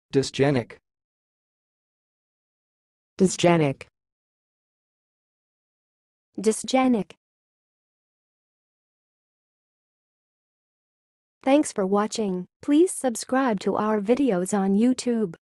Disgenic. Disgenic. Disgenic. Thanks for watching. Please subscribe to our videos on YouTube.